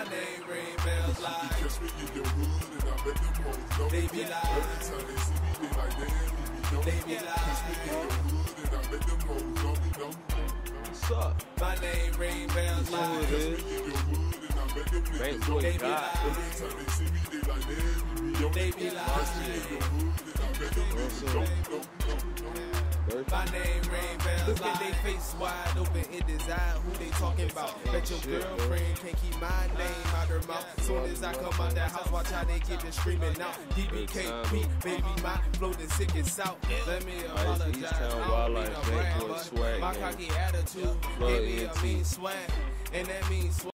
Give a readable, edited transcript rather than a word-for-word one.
name ring bells like. Catch me in your hood and I make them hoes know. They be like. Every time they see me, they like, damn, They be like. catch me in your hood and I make them hoes know. What's up? My name ring bells like. Who it is? Bank boy They be God. like. They be like. My name ring bells. Look at they face wide open in design. Who they talking about? Bet your girlfriend can't keep my name out her mouth. Soon as I come out that house, watch how they get to screaming out. DBKP, baby, my flow the sickest out. Let me apologize. I don't mean a brand, but my cocky attitude gave me a mean swag, and that means swag.